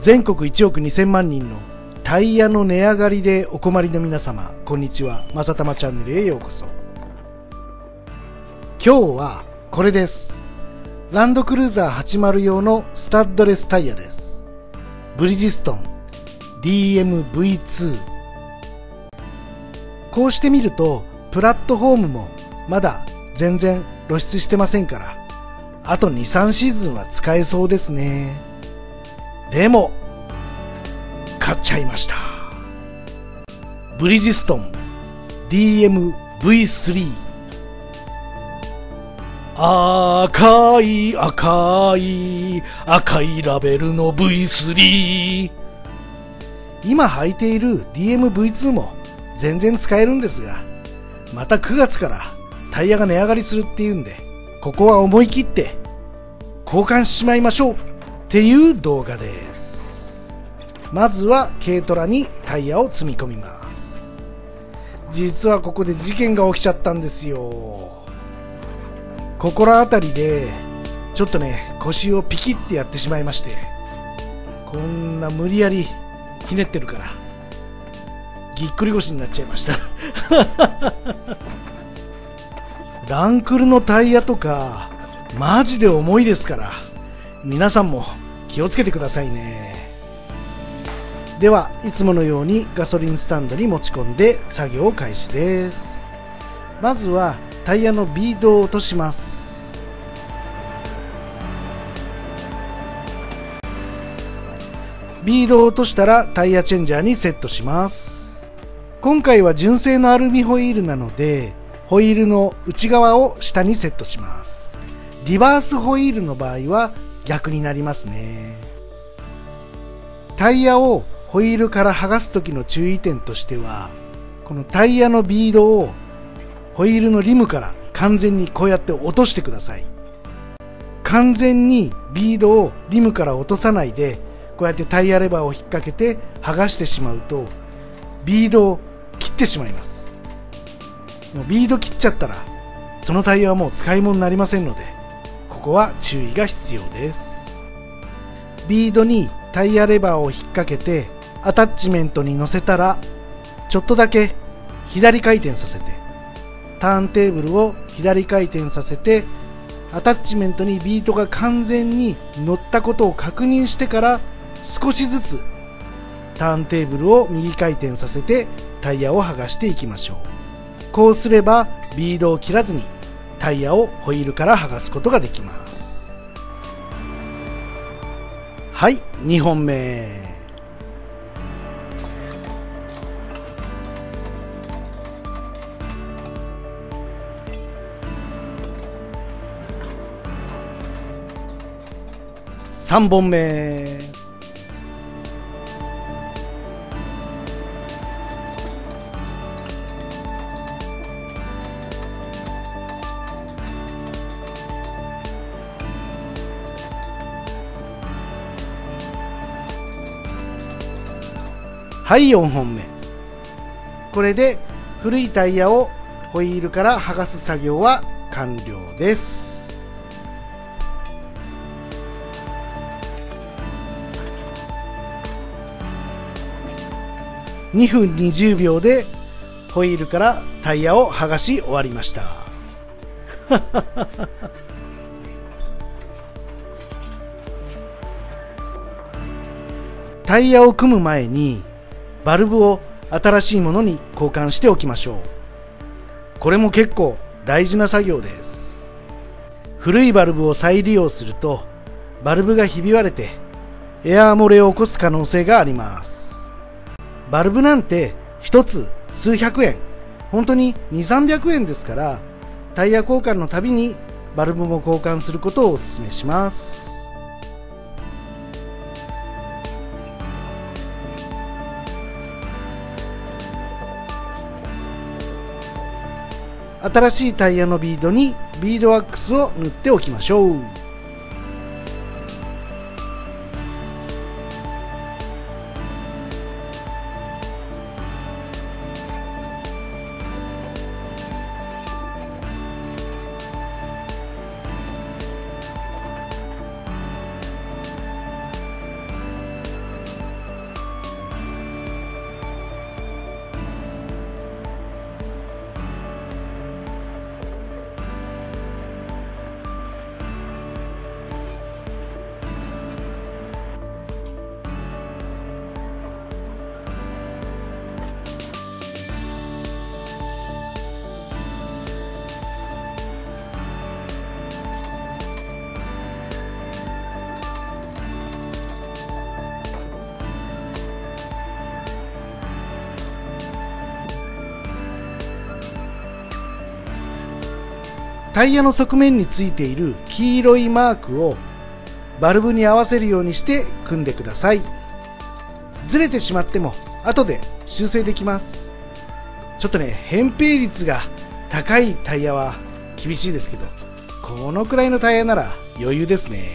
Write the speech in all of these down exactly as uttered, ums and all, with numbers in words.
全国いちおくにせんまんにんのタイヤの値上がりでお困りの皆様、こんにちは。まさたまチャンネルへようこそ。今日はこれです。ランドクルーザーはちじゅう用のスタッドレスタイヤです。ブリヂストン ディーエムブイツー。こうしてみるとプラットフォームもまだ全然露出してませんから、あと にさんシーズンは使えそうですね。でも買っちゃいました。ブリヂストン ディーエムブイスリー。 赤い赤い赤いラベルの ブイスリー。 今履いている ディーエムブイツー も全然使えるんですが、またくがつからタイヤが値上がりするっていうんで、ここは思い切って交換しちまいましょうっていう動画です。まずは軽トラにタイヤを積み込みます。実はここで事件が起きちゃったんですよ。ここら辺りでちょっとね、腰をピキってやってしまいまして、こんな無理やりひねってるからぎっくり腰になっちゃいましたランクルのタイヤとかマジで重いですから、皆さんも気をつけてくださいね。では、いつものようにガソリンスタンドに持ち込んで作業開始です。まずはタイヤのビードを落とします。ビードを落としたらタイヤチェンジャーにセットします。今回は純正のアルミホイールなので、ホイールの内側を下にセットします。リバースホイールの場合は逆になりますね。タイヤをホイールから剥がす時の注意点としては、このタイヤのビードをホイールのリムから完全にこうやって落としてください。完全にビードをリムから落とさないで、こうやってタイヤレバーを引っ掛けて剥がしてしまうとビードを切ってしまいます。もうビード切っちゃったらそのタイヤはもう使い物になりませんので、ここは注意が必要です。ビードにタイヤレバーを引っ掛けてアタッチメントに乗せたら、ちょっとだけ左回転させて、ターンテーブルを左回転させて、アタッチメントにビードが完全に乗ったことを確認してから、少しずつターンテーブルを右回転させてタイヤを剥がしていきましょう。こうすればビードを切らずにタイヤをホイールから剥がすことができます。はい、にほんめ。さんぼんめ。はい、よんほんめ。これで古いタイヤをホイールから剥がす作業は完了です。にふんにじゅうびょうでホイールからタイヤを剥がし終わりましたタイヤを組む前にバルブを新しいものに交換しておきましょう。これも結構大事な作業です。古いバルブを再利用するとバルブがひび割れてエアー漏れを起こす可能性があります。バルブなんて一つ数百円、本当にに、さんびゃくえんですから、タイヤ交換のたびにバルブも交換することをお勧めします。新しいタイヤのビードにビードワックスを塗っておきましょう。 タイヤの側面についている黄色いマークをバルブに合わせるようにして組んでください。ずれてしまっても後で修正できます。ちょっとね、扁平率が高いタイヤは厳しいですけど、このくらいのタイヤなら余裕ですね。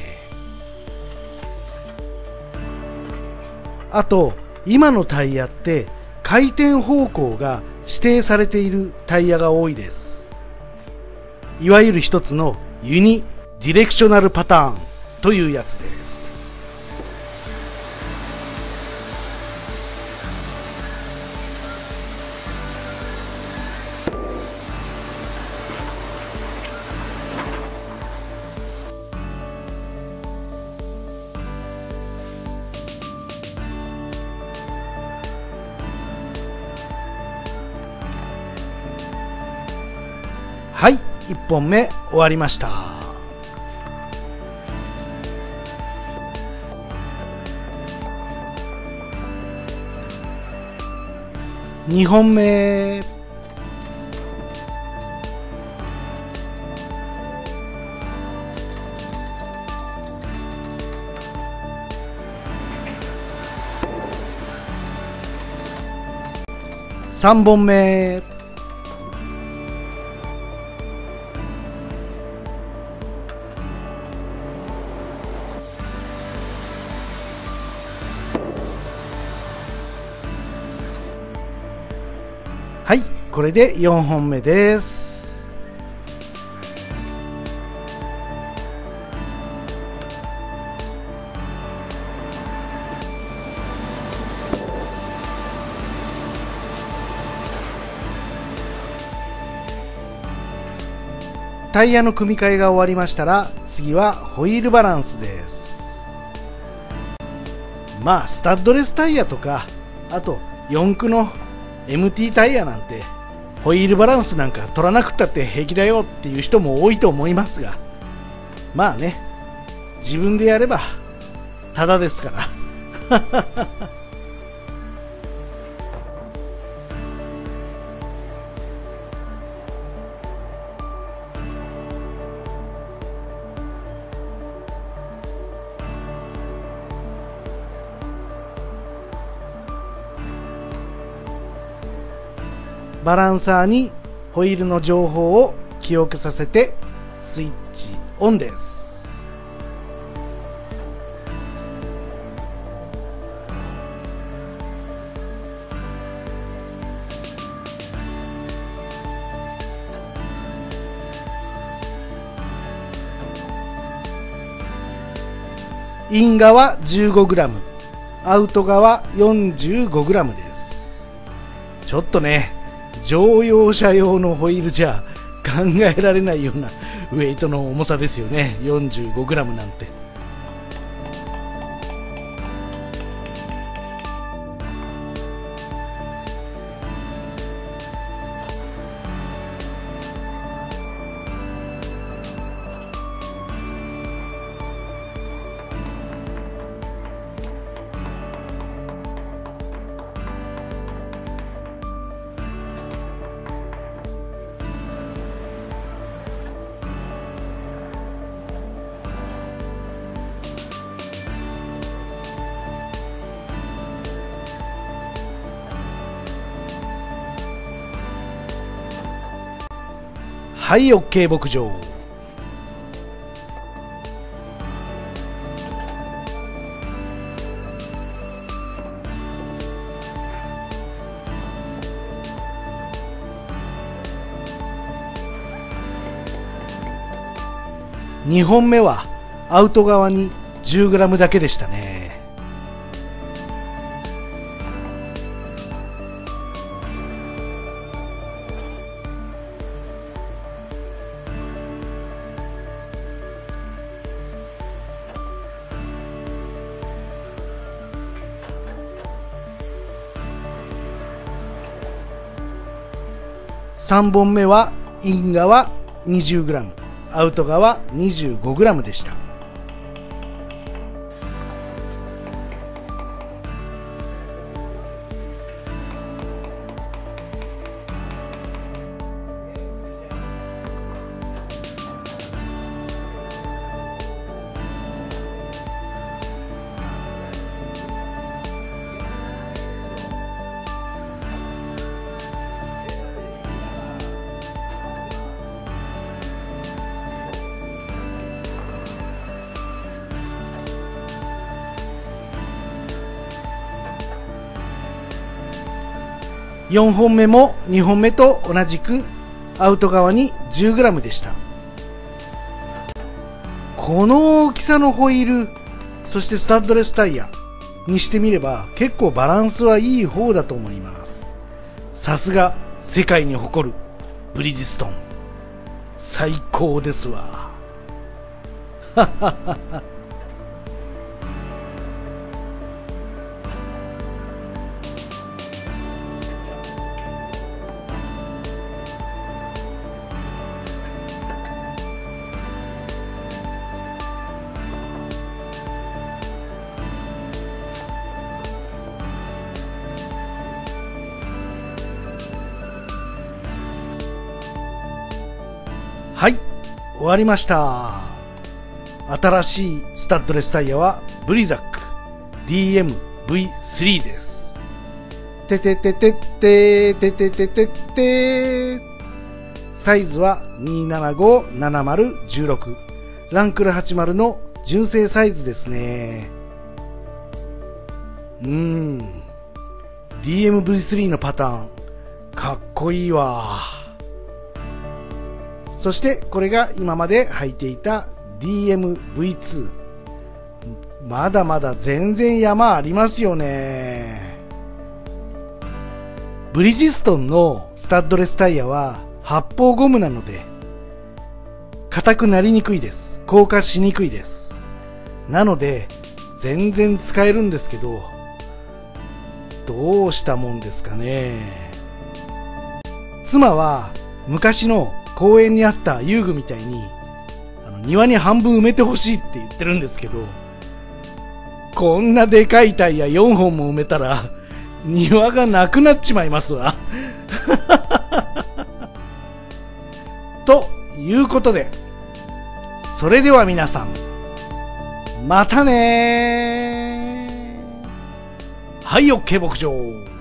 あと、今のタイヤって回転方向が指定されているタイヤが多いです。いわゆる一つのユニディレクショナルパターンというやつです。はい、いっぽんめ終わりました。にほんめ。さんぼんめ。はい、これでよんほんめです。タイヤの組み替えが終わりましたら、次はホイールバランスです。まあスタッドレスタイヤとか、あと四駆のエムティー タイヤなんてホイールバランスなんか取らなくったって平気だよっていう人も多いと思いますが、まあね、自分でやればただですからバランサーにホイールの情報を記憶させてスイッチオンです。イン側 じゅうごグラム、アウト側 よんじゅうごグラム です。ちょっとね、乗用車用のホイールじゃ考えられないようなウェイトの重さですよね。 よんじゅうごグラム なんて。はい、 OK 牧場。にほんめはアウト側に じゅうグラム だけでしたね。さんぼんめはイン側 にじゅうグラム、アウト側 にじゅうごグラム でした。 よんほんめもにほんめと同じくアウト側に じゅうグラム でした。この大きさのホイール、そしてスタッドレスタイヤにしてみれば結構バランスはいい方だと思います。さすが世界に誇るブリヂストン、最高ですわ。はい、終わりました。新しいスタッドレスタイヤはブリザック ディーエムブイスリー です。てててててててててて、サイズはにーななごななまるいちろく、ランクルはちじゅうの純正サイズですね。うーん ディーエムブイスリー のパターンかっこいいわ。そしてこれが今まで履いていた ディーエムブイツー。 まだまだ全然山ありますよね。ブリヂストンのスタッドレスタイヤは発泡ゴムなので硬くなりにくいです。硬化しにくいです。なので全然使えるんですけど、どうしたもんですかね。妻は昔の公園にあった遊具みたいにあの庭に半分埋めてほしいって言ってるんですけど、こんなでかいタイヤよんほんも埋めたら庭がなくなっちまいますわ。ということで、それでは皆さんまたねー。はい、OK 牧場。